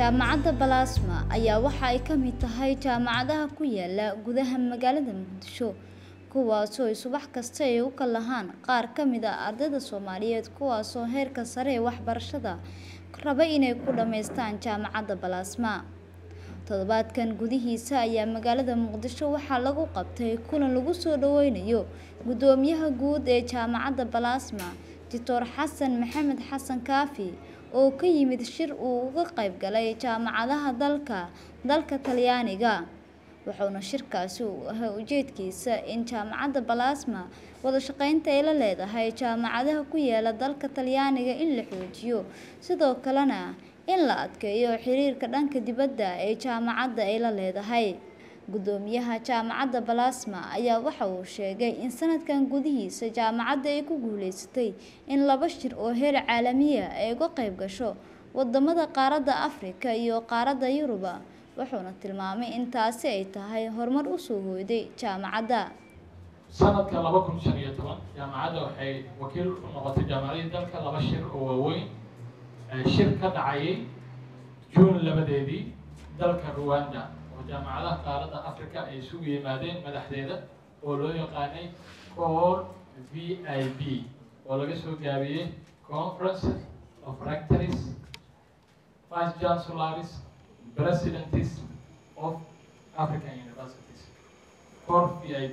jaamacadda Balaasma ayaa waxa ay ka mid tahay jaamacadaha ku yaala gudaha magaalada Muqdisho kuwaas oo subax kasta ay u kalahaan qaar ka mid ah ardayda Soomaaliyeed kuwaas oo heerka sare ee waxbarashada raba inay ku dhameystaan jaamacadda Balaasma. Toddobaadkan gudihiisa ayaa magaalada Muqdisho waxaa lagu qabtay kulan lagu soo dhaweynayo gudoomiyaha guud ee jaamacadda Balaasma Dr. Xasan Maxamed Xasan Kaafi oo ka yimid shir uu uga qayb galay jaamacadaha dalka Talyaaniga. Wuxuuna shirkaasi u ahaa ujeedkiisa in jaamacadda Balaasma wada shaqeynta ay la leedahay jaamacadaha ku yaala dalka Talyaaniga in la xoojiyo sidoo kalena in la adkeeyo xiriirka dhanka dibadda ee jaamacadda ay la leedahay. Gudoomiyaha jaamacadda Balaasma ayaa waxa uu sheegay in sanadkan gudihiisa jaamacadda ay ku guuleysatay in 2 shir oo heer caalami ah ay uga qayb gasho wadamada qaaradda Afrika iyo qaaradda Yurub. Wuxuuna tilmaamay in taasi ay tahay horumar u soo hooyday jaamacadda. sanadka 2015 jaamacadda waxay wakiil u noqotay jaamacadaha dalka 2 shir oo waaweyn. shir ka dhacay June 2 dalka Rwanda oo jaamacadaha qaaradda Afrika ay isugu yimaadeen madaxdeeda oo loo yaqaanay Core VIP oo laga soo gaabiyay Conference of Rectors, Vice Chancellors, Presidents of African Universities, Core VIP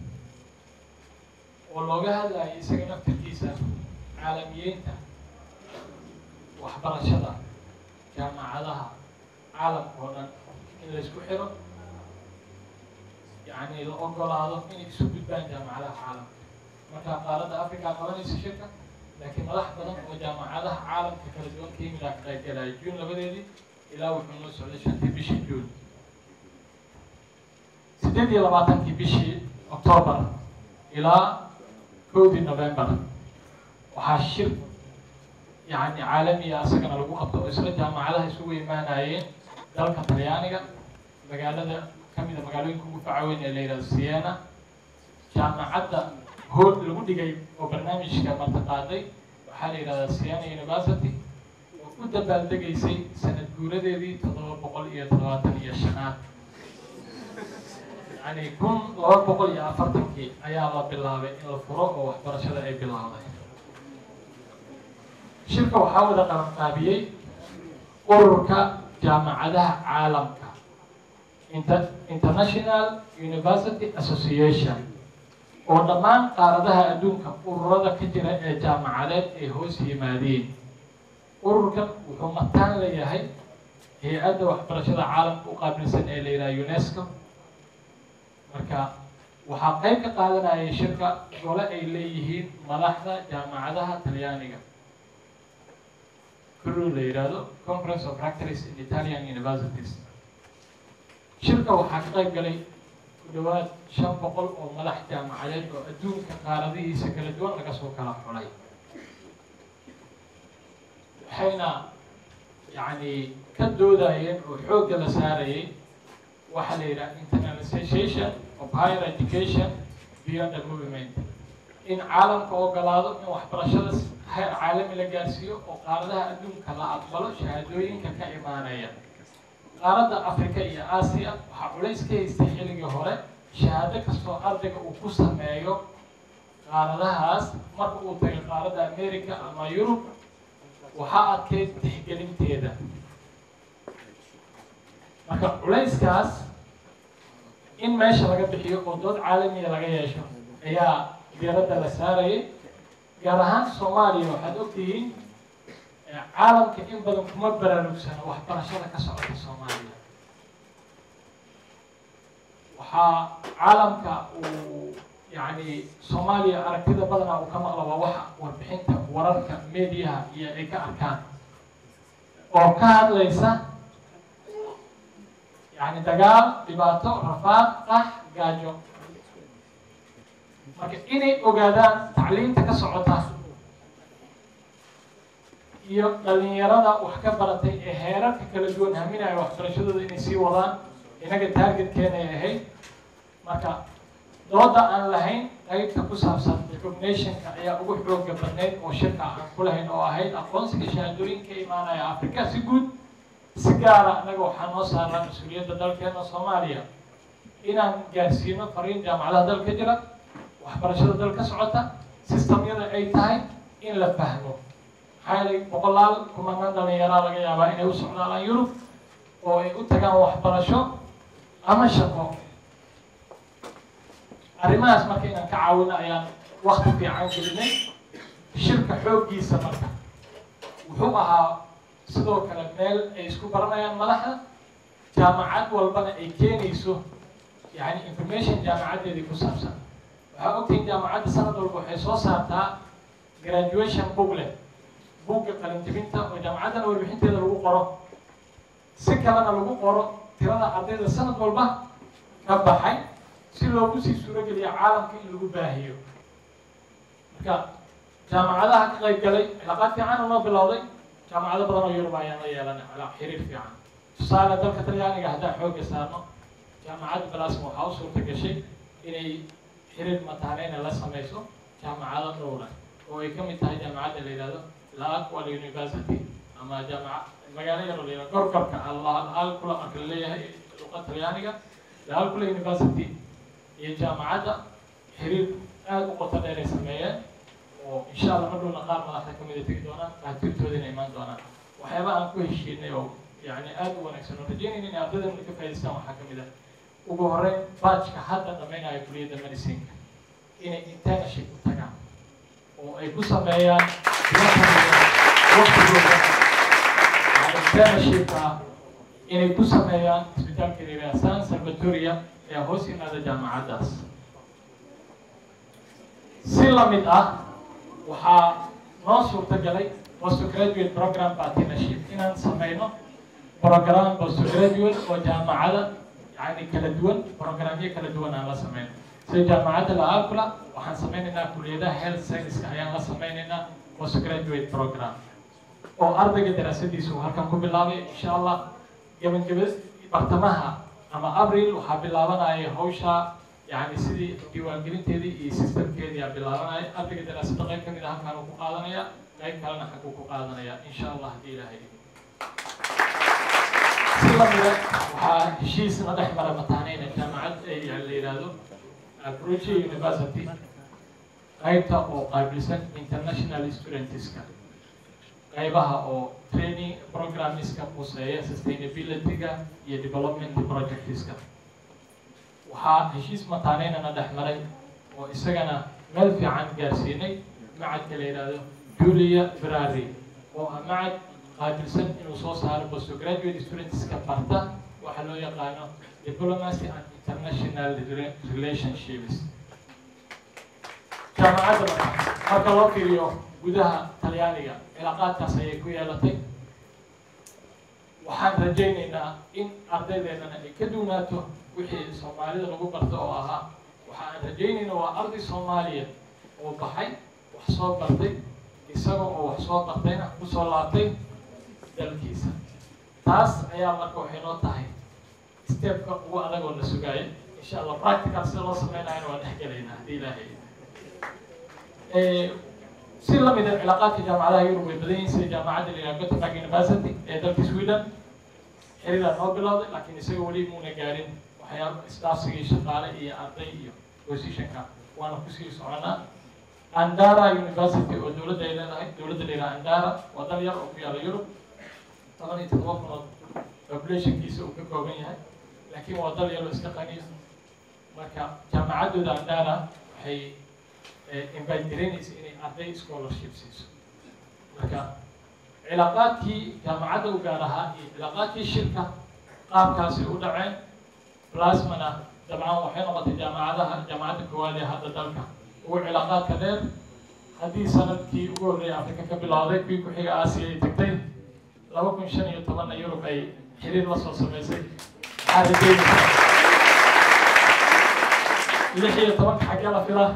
oo looga hadlayay isaga naftiisa caalamiyeynta waxbarashada jaamacadaha caalamka oo dhan in la isku xiro yani la ogolaado in isu gudbaan jaamacadaha caalamka. marka qaaradda Afrika qabanaysa shirka laakiin madax badan oo jaamacadaha caalamka kala duwan ka yimid ka qayb galay June 2 ilaa wuxuu noo socday 5 bishii June. 28 bishii October ilaa 1 November waxaa shir يعني عالمي أسكن لو قبضوا إسرائيل جامعة يسوي إيمانيين ذلك طليانية مجالة كم إذا مجالين كوب فعوين اللي رأسيانا جامعة هو اللي بدي جاي وبرنامج كمان تقاضي وحالي رأسيانا يونيفرسيتي وكنت بلد جاي سنة جورة دي تطور بقول تلاتة سنة يعني يكون لو بقول يا فرتكي أيها الله بالله إن الفروق وحبرشة أي بالله shirka waxaa wada qabanqaabiyay ururka jaamacadaha caalamka International University Association oo dhammaan qaaradaha adduunka ururada ka jira ee jaamacadeed ay hoos yimaadeen. ururkan wuxuu mataan leeyahay hay'adda waxbarashada caalamka u qaabilsan ee la yiraahdo UNESCO. marka waxaa qayb ka qaadanaya shirka gole ay leeyihiin madaxda jaamacadaha Talyaaniga Conference of Rectors in Italian Universities. shirka waxaa ka qayb galay ku dhawaad 500 oo madax jaamacadeed oo adduunka qaaradihiisa kala duwan laga soo kala xulay. waxayna yani ka doodayeen oo xoog la saarayay waxa la yiraahdo internationalization of higher education beyond the movement. in caalamka ogolaado in waxbarashada heer caalami la gaarsiiyo oo qaaradaha adduunka la aqbalo shahaadooyinka ka imaanaya. qaaradda Afrika iyo Aasiya waxa culays ka haystay xilligii hore shahaado kastoo ardayga uu ku sameeyo qaaradahaas marka uu tago qaaradda Amerika ama Yurub waxa adkeyd tixgelinteeda. marka culayskaas in meesha laga bixiyo oo dood caalami laga yeesho ayaa diiradda la saarayay. gaar ahaan Soomaaliya waxaad ogtihiin caalamka in badan kuma baraarugsana waxbarashada ka socota Soomaaliya. waxaa caalamka uu yani Soomaaliya aragtida badan uu ka maqlo waxa warbixinta wararka media iyo ay ka arkaan oo ka hadlaysa yani dagaal, dhibaato, rafaad, qax, gaajo. marka inay ogaadaan tacliinta ka socota iyo dhalinyarada wax ka baratay ee heerarka kala duwan haminaya waxbarashadooda inay sii wadaan inaga targetkeena ay ahayd. marka dooda aan lahayn qaybta ku saabsan recognition-ka ayaa ugu xooga badneyd oo shirka aan ku lahayn oo ahayd aqoonsiga shahaadooyinka imaanaya Afrika si guud si gaara annaga waxaa noo saaran mas-uuliyadda dalkeena Soomaaliya inaan gaarsiino fariin jaamacadaha dalka jira waxbarashada dalka socota systemyada ay tahay in la fahmo maxaa yeelay boqolaal kumanaan dhalinyaro laga yaabaa inay u socdaalaan Yurub oo ay u tagaan waxbarasho ama shaqo arrimahaas marka inaan ka caawino ayaan waqti fiican gelinay shirka xooggiisa marka wuxuu ahaa sidoo kale meel ay isku baranayaan madaxda jaamacad walbana ay keenayso yani information jaamacadeedii ku saabsan waxaa ogtihiin jaamacadda sanad walba waxay soo saartaa graduation booklet buugga qalinjebinta oo jaamacaddana warbixinteeda lagu qoro si kalena lagu qoro tirada ardayda sanad walba ka baxay si loogu sii suurogeliyo caalamka in lagu baahiyo marka jaamacadaha ka qayb galay cilaaqaad fiican oo noo bilowday jaamacado badan oo Yurub ayaan la yeelanay xiriir fiican tusaale dalka Talyaaniga haddaan xoogga saarno jaamacadda Blasma waxaa u suurta gashay inay xiriir mataaneyn la sameyso jaamacado dhowr ah oo ay ka mid tahay jaamacadda la yiraahdo La Aqua University ama jaamacad magaalada yar oo la yiraahdo Gorgorka Al-Aqua marka la leeyahay luqadda Talyaaniga La Aqua University iyo jaamacadda xiriir aad u qoto dheer ay sameeyeen oo insha Allah madowna qaar madaxda ka mid ah tagi doonaan qaabtoodina iman doonaan waxyaaba aan ku heshiinay oo yani aad u wanaagsan oo rajaynayna in ardaydan ka faa'iideystaan waxaa ka mid ah ugu horeyn batchka hadda dhammaynaya kulliyadda medicine inay internship u tagaan oo ay ku sameeyaan waqtigooda internshipka inay ku sameeyaan isbitaalka la San Salvatoria ee hoos yimaada jaamacaddaas si la mid ah waxaa noo suurtagalay postgraduate program partnership inaan sameyno program postgraduate oo jaamacada yani kala duwan programyo kala duwan aan la sameyno sida jaamacadda La Aqua waxaan sameynaynaa kulliyadaha health science ayaan la sameynaynaa postgraduate program oo ardayga daraasadiisu halkan ku bilaabay insha Allah gabagabada bartamaha ama Abril waxaa bilaabanaya hawsha يعني سيدي ديوان جرينتيدي إيه سيستم كذي عبدالله أبغى دراسة غير كم إذا هم كانوا قاعدنا غير كلنا حقوق قاعدنا إن شاء الله دي له هي. سلامة وشيء سنده مرة متانين الجامعة اللي يرادو بروجي يونيفرسيتي غيرها أو قابلسن international students كا غيرها أو training programs كا موسيقى sustainability كا يه development projects كا waxaa heshiis mataaneynana dhex maray oo isagana meel fiican gaarsiinay macadka la yiraahdo Julia Ferrari oo macad qaabilsan inuu soo saaro postgraduate students ka barta waxa loo yaqaano diplomacy and international relationships jaamacadda marka loo fiiriyo gudaha Talyaaniga cilaaqaadkaas ayay ku yeelatay waxaan rajaynaynaa in ardaydeennana ay ka duunaato wixii Soomaalida lagu barto oo ahaa waxaan rajaynaynaa waa arday Soomaaliya oo baxay wax soo bartay isagoo oo wax soo bartayna ku soo laabtay dalkiisa taas ayaa marka waxay noo tahay stepka ugu adag oo la sugayo insha Allah practical si loo sameeyo waa dhexgalaynaa hadii Ilaahay si la mid ah cilaaqaadka jaamacadaha Yurub way badan yihiin sida jaamacadda la yiraahdo Göteborg University ee dalka Sweden xiriir noo bilowday laakiin isaga wali muuna gaarin waxyaabo isdaafsigii shaqaale iyo arday iyo positionka waana ku sii soconaa Andara University oo dawladda ay leedahay dawladda la yiraahdo Andara waa dal yar oo ku yaala Yurub 17 population-kiisa uu ka kooban yahay laakiin waa dal yar oo iska qaniis marka jaamacadda Andara waxay invite gareynaysa inay arday scholarship siiso marka cilaaqaadkii jaamacadda u gaar ahaa iyo cilaaqaadkii shirka qaabkaasi u dhaceen plasmana dabcan waxay noqotay jaamacadda koowaad ee hadda dalka ugu cilaaqaadka dheer haddii sanadkii ugu horreeyay Afrika ka bilowday kuwii ku xiga Aasiya ay tagtay 2015 Yurub ay xiriir la soo sameysay xaaladdeeda 16 xagga la filaa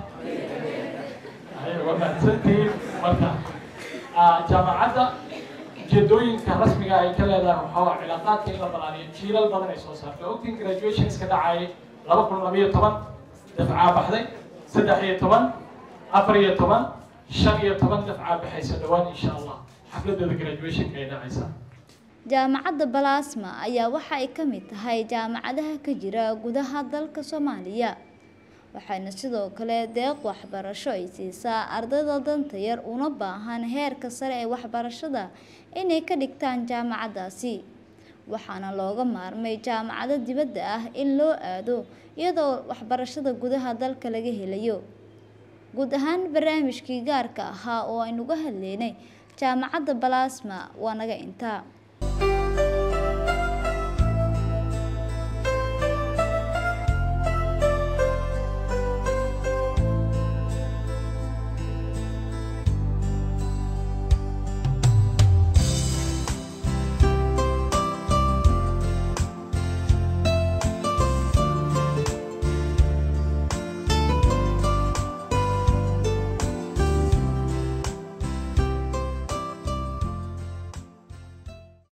ومحسنتين مرتا جامعة جدوين كرسمي أي كلا ده هو علاقات كلا بلانية شيل البدن يسوسها فأوكتين graduations كده عاي لما كنا نبيه طبعا دفعة بحدي سدحية طبعا أفرية طبعا شنية طبعا دفعة بحيث دوان إن شاء الله حفلة graduation كيدا عيسى Jaamacadda Balaasma ayaa waxa ay ka mid tahay jaamacadaha ka jira gudaha dalka Soomaaliya, waxayna sidoo kale deeq waxbarasho ay siisaa ardayda danta yar una baahan heerka sare ee waxbarashada inay ka dhigtaan jaamacaddaasi, waxaana looga maarmay jaamacado dibadda ah in loo aado iyadoo waxbarashada gudaha dalka laga helayo. Guud ahaan barnaamijkii gaarka ahaa oo aynu uga hadlaynay jaamacadda Balaasma waa naga intaa.